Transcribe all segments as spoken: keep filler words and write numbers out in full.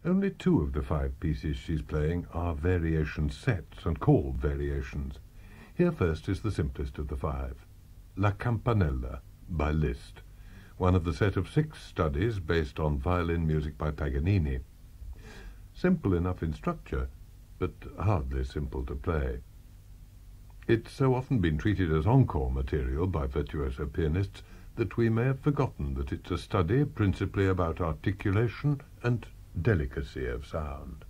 Only two of the five pieces she's playing are variation sets and called variations. Here first is the simplest of the five, La Campanella by Liszt, one of the set of six studies based on violin music by Paganini. Simple enough in structure, but hardly simple to play. It's so often been treated as encore material by virtuoso pianists that we may have forgotten that it's a study principally about articulation and delicacy of sound.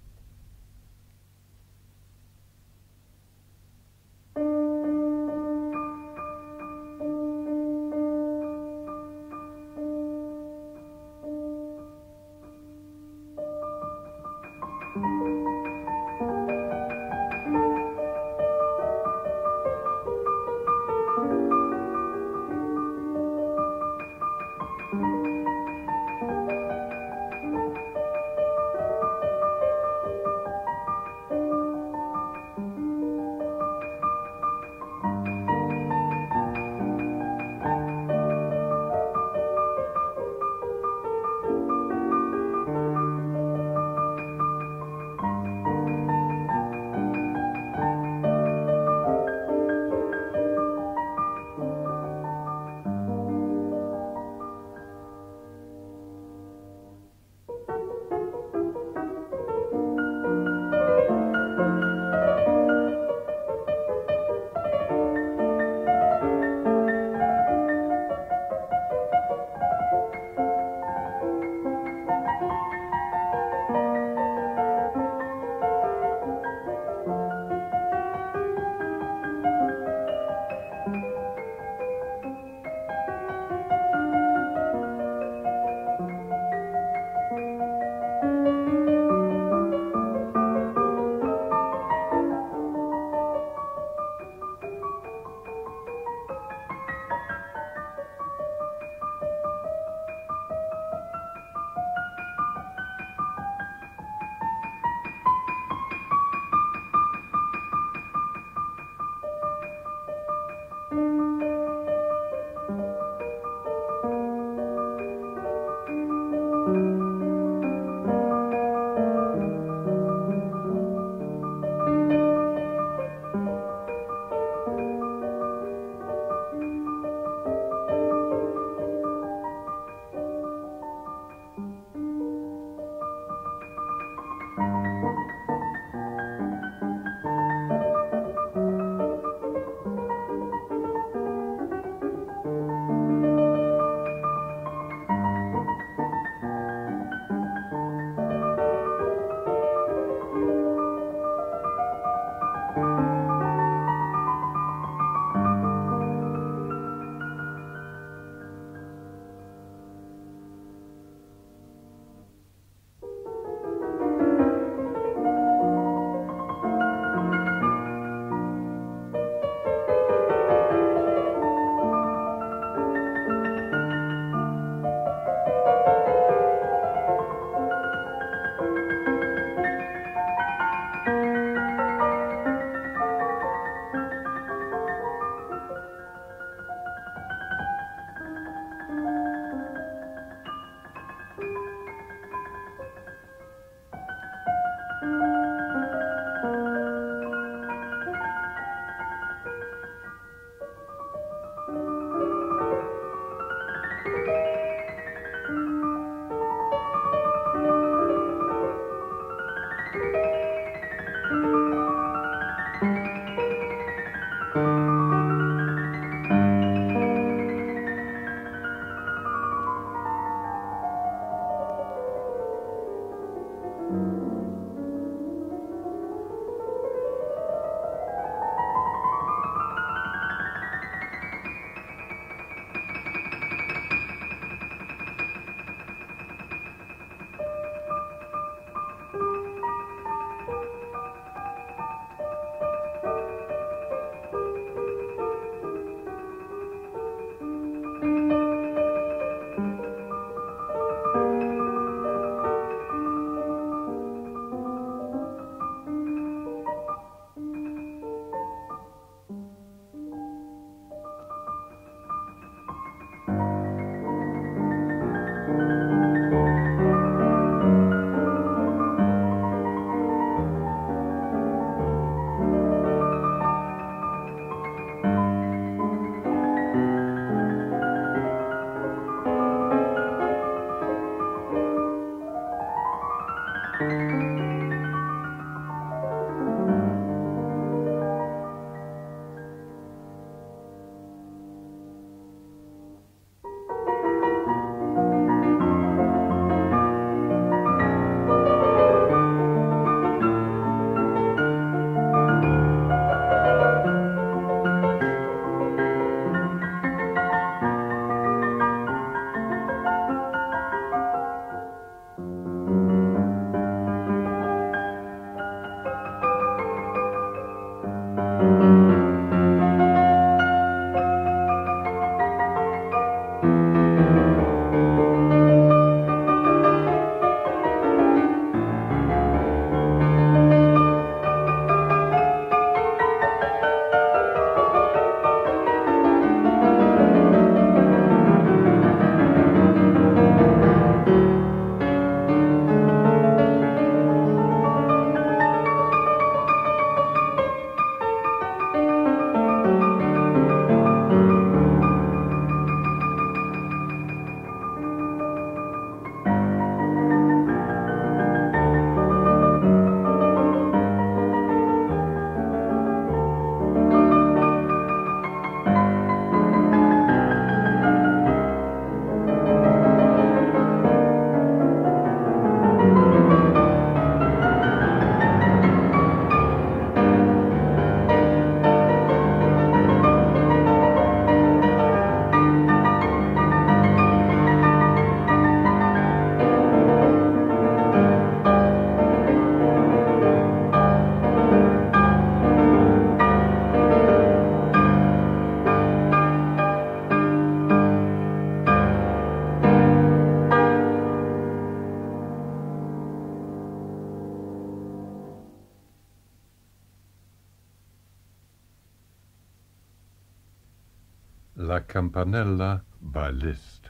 La Campanella by Liszt.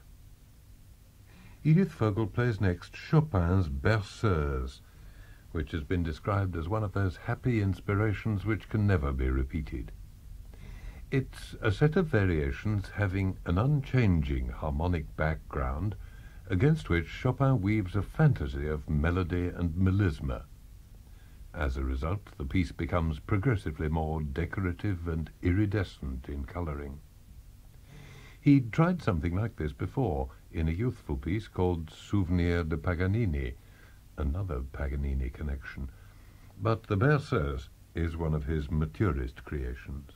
Edith Vogel plays next Chopin's Berceuse, which has been described as one of those happy inspirations which can never be repeated. It's a set of variations having an unchanging harmonic background against which Chopin weaves a fantasy of melody and melisma. As a result, the piece becomes progressively more decorative and iridescent in colouring. He'd tried something like this before in a youthful piece called Souvenir de Paganini, another Paganini connection, but the Berceuse is one of his maturest creations.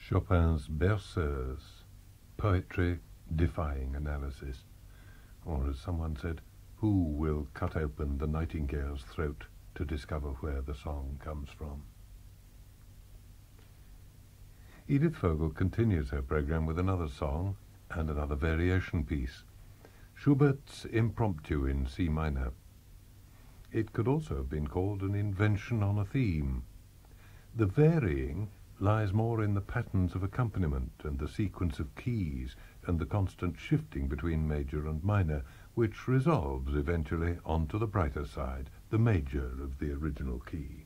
Chopin's Berceuse, poetry defying analysis. Or as someone said, who will cut open the nightingale's throat to discover where the song comes from? Edith Vogel continues her program with another song and another variation piece, Schubert's Impromptu in C minor. It could also have been called an invention on a theme. The varying lies more in the patterns of accompaniment and the sequence of keys and the constant shifting between major and minor, which resolves eventually onto the brighter side, the major of the original key.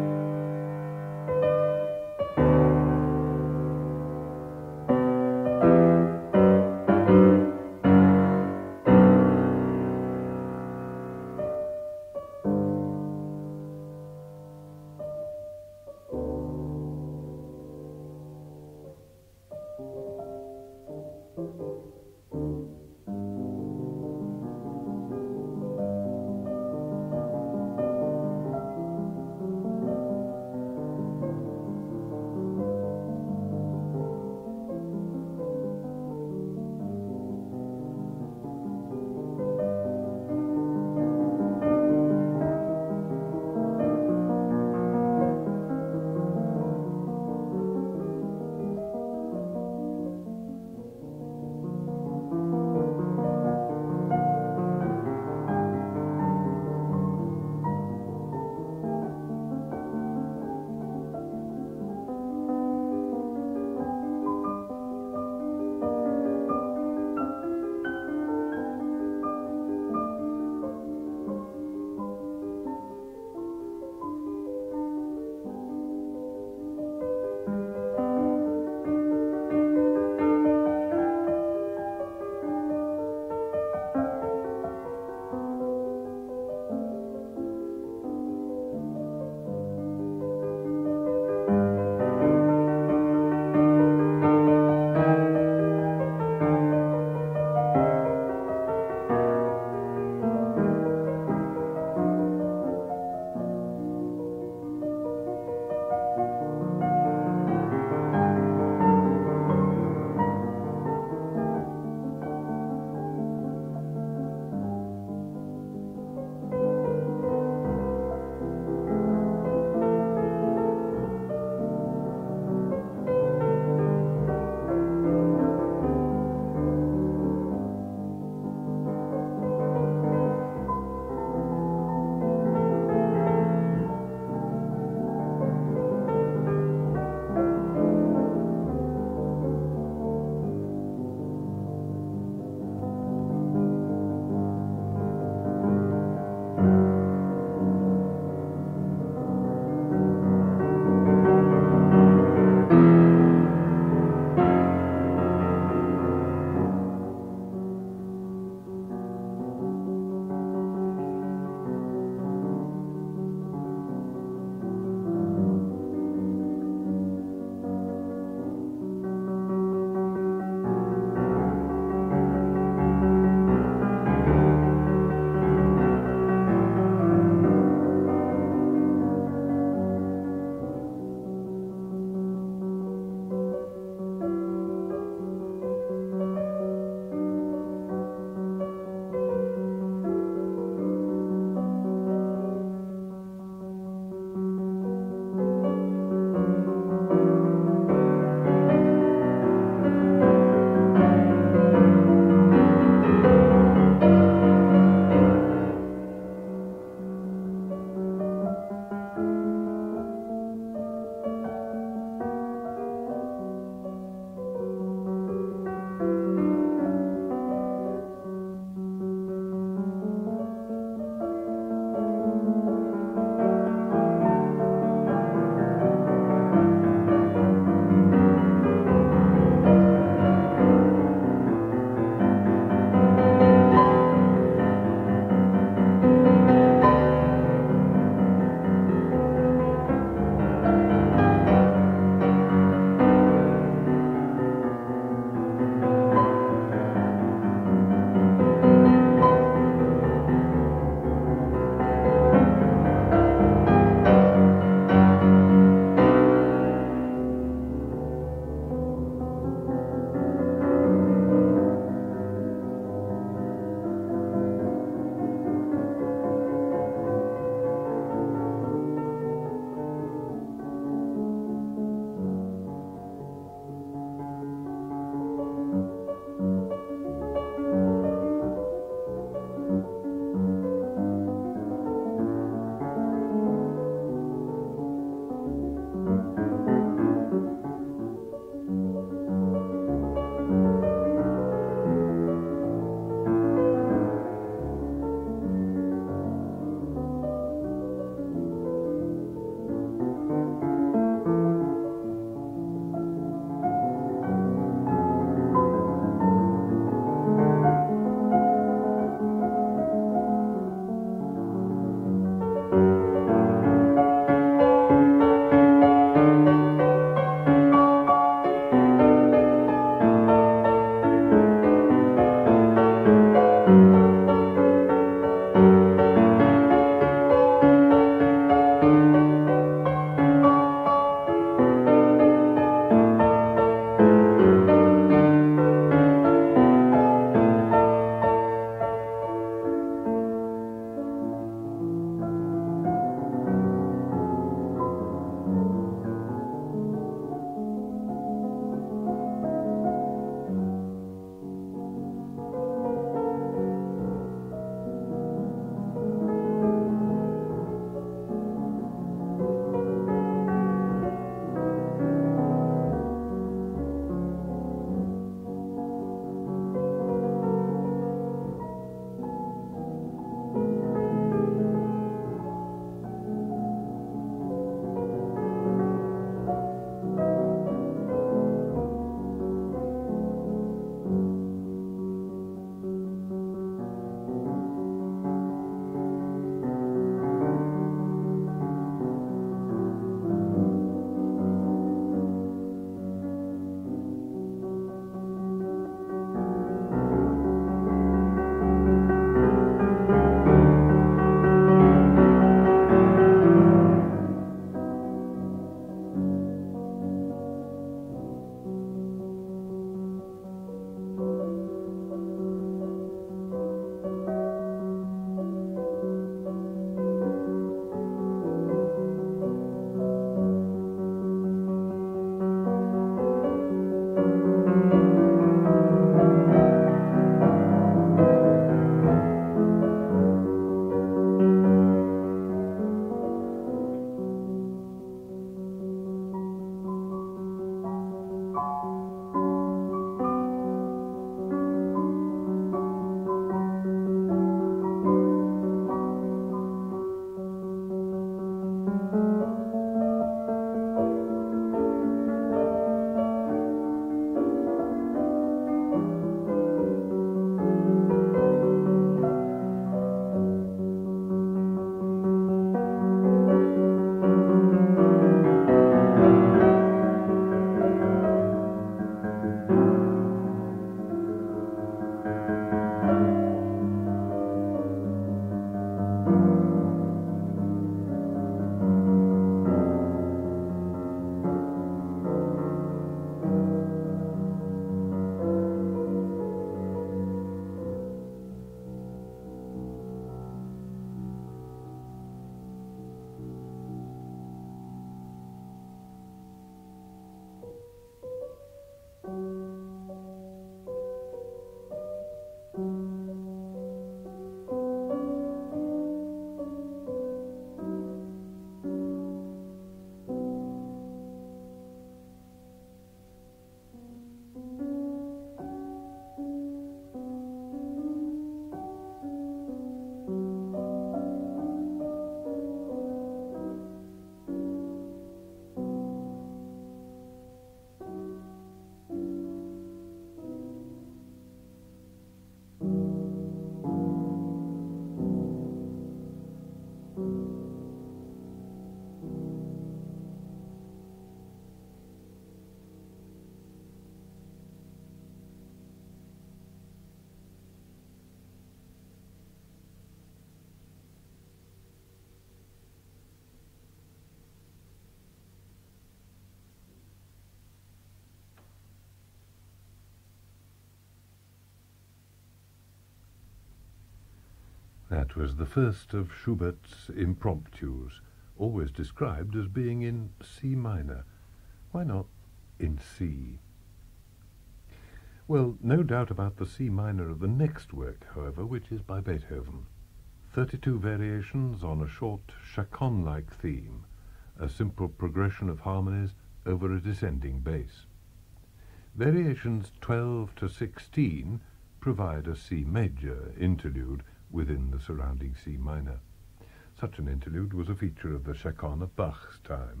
That was the first of Schubert's impromptus, always described as being in C minor. Why not in C? Well, no doubt about the C minor of the next work, however, which is by Beethoven. Thirty-two variations on a short chaconne-like theme, a simple progression of harmonies over a descending bass. Variations twelve to sixteen provide a C major interlude within the surrounding C minor. Such an interlude was a feature of the chaconne of Bach's time.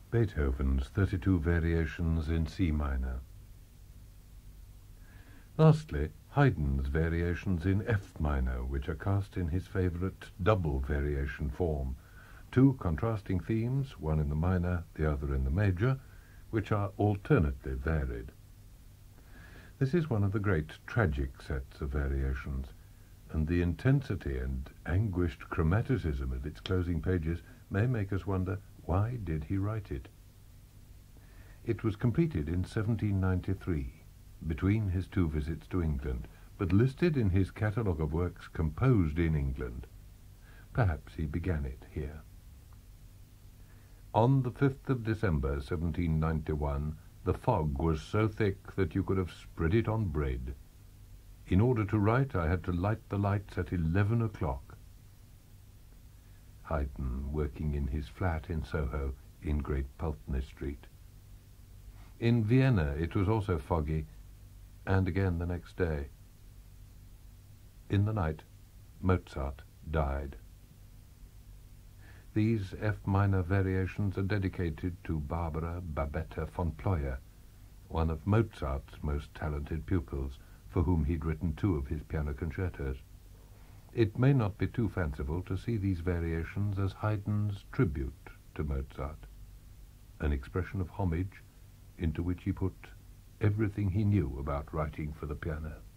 Beethoven's thirty-two Variations in C minor. Lastly, Haydn's Variations in F minor, which are cast in his favourite double variation form, two contrasting themes, one in the minor, the other in the major, which are alternately varied. This is one of the great tragic sets of variations, and the intensity and anguished chromaticism of its closing pages may make us wonder, why did he write it? It was completed in seventeen ninety-three, between his two visits to England, but listed in his catalogue of works composed in England. Perhaps he began it here. On the fifth of December, seventeen ninety-one, the fog was so thick that you could have spread it on bread. In order to write, I had to light the lights at eleven o'clock. Haydn, working in his flat in Soho, in Great Pulteney Street. In Vienna it was also foggy, and again the next day. In the night, Mozart died. These F minor variations are dedicated to Barbara Babetta von Pleuer, one of Mozart's most talented pupils, for whom he'd written two of his piano concertos. It may not be too fanciful to see these variations as Haydn's tribute to Mozart, an expression of homage into which he put everything he knew about writing for the piano.